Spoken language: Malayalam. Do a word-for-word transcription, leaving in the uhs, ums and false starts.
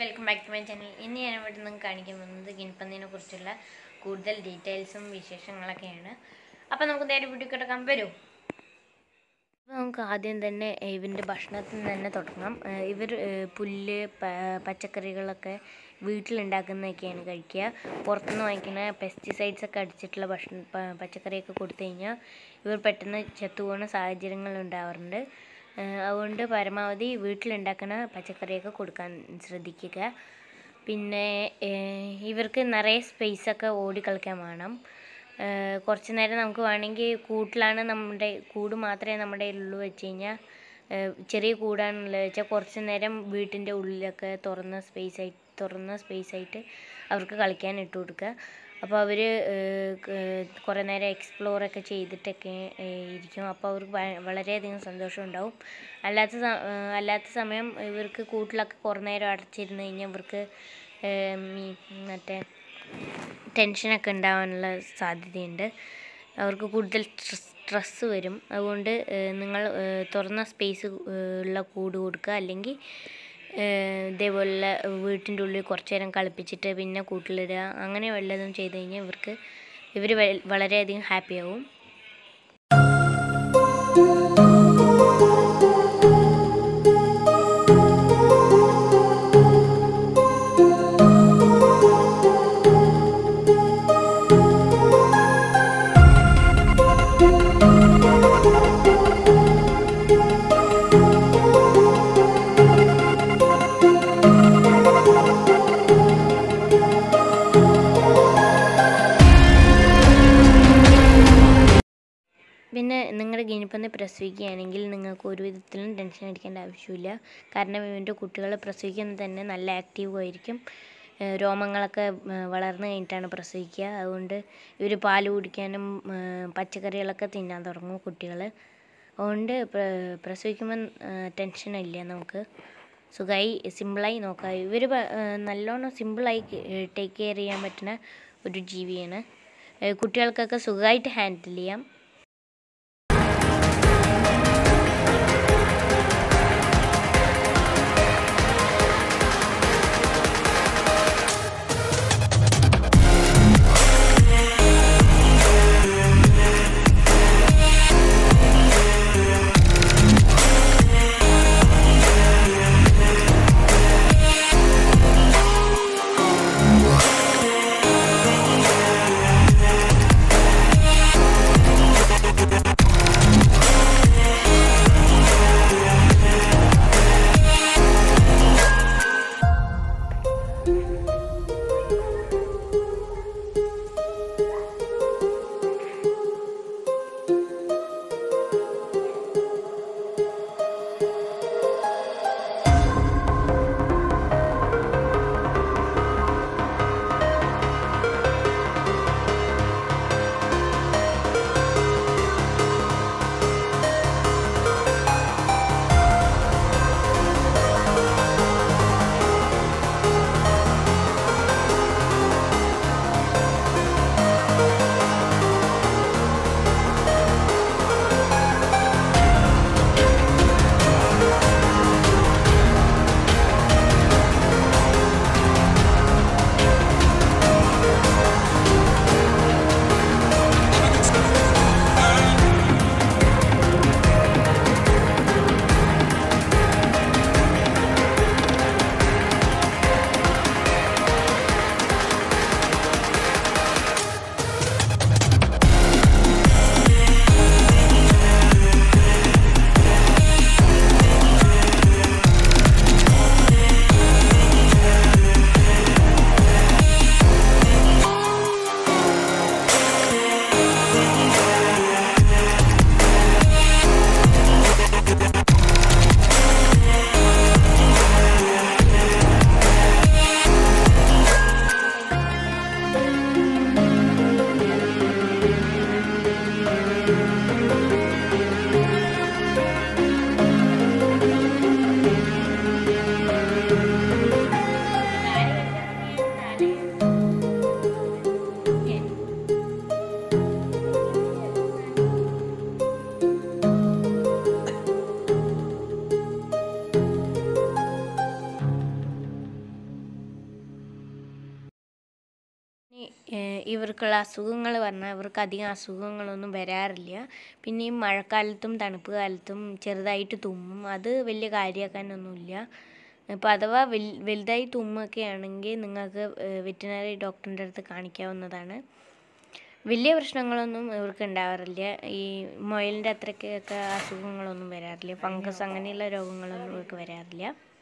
Welcome back to my channel. ഇന്ന് ഞാൻ ഇവിടെ നിന്ന് കാണിക്കാൻ പോകുന്നത് ഗിനിപ്പന്നിനെ കുറിച്ചുള്ള കൂടുതൽ ഡീറ്റെയിൽസും വിശേഷങ്ങളൊക്കെയാണ്. അപ്പം നമുക്ക് നേരെ വീട്ടിൽ കിടക്കാൻ വരും. അപ്പോൾ നമുക്ക് ആദ്യം തന്നെ ഇവൻ്റെ ഭക്ഷണത്തിൽ നിന്ന് തന്നെ തുടങ്ങാം. ഇവർ പുല്ല് പച്ചക്കറികളൊക്കെ വീട്ടിലുണ്ടാക്കുന്നതൊക്കെയാണ് കഴിക്കുക. പുറത്തുനിന്ന് വാങ്ങിക്കുന്ന പെസ്റ്റിസൈഡ്സ് ഒക്കെ അടിച്ചിട്ടുള്ള ഭക്ഷണം പച്ചക്കറിയൊക്കെ കൊടുത്തു കഴിഞ്ഞാൽ ഇവർ പെട്ടെന്ന് ചത്തുപോകുന്ന സാഹചര്യങ്ങൾ ഉണ്ടാവാറുണ്ട്. അതുകൊണ്ട് പരമാവധി വീട്ടിലുണ്ടാക്കുന്ന പച്ചക്കറിയൊക്കെ കൊടുക്കാൻ ശ്രദ്ധിക്കുക. പിന്നെ ഇവർക്ക് നിറയെ സ്പേസൊക്കെ ഓടിക്കളിക്കാൻ വേണം. കുറച്ച് നേരം നമുക്ക് വേണമെങ്കിൽ കൂട്ടിലാണ് നമ്മുടെ കൂട് മാത്രമേ നമ്മുടെ ഉള്ളൂ വെച്ച് കഴിഞ്ഞാൽ ചെറിയ കൂടാണുള്ളത് വെച്ചാൽ കുറച്ച് നേരം വീട്ടിൻ്റെ ഉള്ളിലൊക്കെ തുറന്ന സ്പേസായി തുറന്ന സ്പേസായിട്ട് അവർക്ക് കളിക്കാൻ ഇട്ട് കൊടുക്കുക. അപ്പോൾ അവർ കുറേ നേരം എക്സ്പ്ലോറൊക്കെ ചെയ്തിട്ടൊക്കെ ഇരിക്കും. അപ്പോൾ അവർക്ക് വളരെയധികം സന്തോഷം ഉണ്ടാവും. അല്ലാത്ത അല്ലാത്ത സമയം ഇവർക്ക് കൂട്ടിലൊക്കെ കുറേ നേരം അടച്ചിരുന്ന് കഴിഞ്ഞാൽ ഇവർക്ക് മറ്റേ ടെൻഷനൊക്കെ ഉണ്ടാവാനുള്ള സാധ്യതയുണ്ട്. അവർക്ക് കൂടുതൽ സ്ട്രെസ്സ് വരും. അതുകൊണ്ട് നിങ്ങൾ തുറന്ന സ്പേസ് ഉള്ള കൂട് കൊടുക്കുക. അല്ലെങ്കിൽ ഇതേപോലെ വീട്ടിൻ്റെ ഉള്ളിൽ കുറച്ച് നേരം കളിപ്പിച്ചിട്ട് പിന്നെ കൂട്ടിലിടുക. അങ്ങനെ വല്ലതും ചെയ്ത് കഴിഞ്ഞാൽ ഇവർക്ക് ഇവർ വളരെയധികം ഹാപ്പിയാവും. പിന്നെ നിങ്ങളുടെ ഗിനിപ്പന്നി പ്രസവിക്കുകയാണെങ്കിൽ നിങ്ങൾക്ക് ഒരു വിധത്തിലും ടെൻഷൻ അടിക്കേണ്ട ആവശ്യമില്ല. കാരണം ഇവൻ്റെ കുട്ടികൾ പ്രസവിക്കുന്നത് തന്നെ നല്ല ആക്റ്റീവ് ആയിരിക്കും. രോമങ്ങളൊക്കെ വളർന്നു കഴിഞ്ഞിട്ടാണ് പ്രസവിക്കുക. അതുകൊണ്ട് ഇവർ പാൽ കുടിക്കാനും പച്ചക്കറികളൊക്കെ തിന്നാൻ തുടങ്ങും കുട്ടികൾ. അതുകൊണ്ട് പ്രസവിക്കുമ്പോൾ ടെൻഷനില്ല. നമുക്ക് സുഖമായി സിമ്പിളായി നോക്കാം. ഇവർ നല്ലോണം സിമ്പിളായി ടേക്ക് കെയർ ചെയ്യാൻ പറ്റുന്ന ഒരു ജീവിയാണ്. കുട്ടികൾക്കൊക്കെ സുഖമായിട്ട് ഹാൻഡിൽ ചെയ്യാം. ഇവർക്കുള്ള അസുഖങ്ങൾ പറഞ്ഞാൽ ഇവർക്ക് അധികം അസുഖങ്ങളൊന്നും വരാറില്ല. പിന്നെ ഈ മഴക്കാലത്തും തണുപ്പ് കാലത്തും ചെറുതായിട്ട് തുമ്മും. അത് വലിയ കാര്യമാക്കാനൊന്നുമില്ല. ഇപ്പോൾ അഥവാ വൽ വലുതായി തുമ്മൊക്കെ ആണെങ്കിൽ നിങ്ങൾക്ക് വെറ്റിനറി ഡോക്ടറിൻ്റെ അടുത്ത് കാണിക്കാവുന്നതാണ്. വലിയ പ്രശ്നങ്ങളൊന്നും ഇവർക്ക് ഉണ്ടാവാറില്ല. ഈ മുയലിൻ്റെ അത്രയ്ക്കൊക്കെ അസുഖങ്ങളൊന്നും വരാറില്ല. ഫംഗസ് അങ്ങനെയുള്ള രോഗങ്ങളൊന്നും ഇവർക്ക് വരാറില്ല.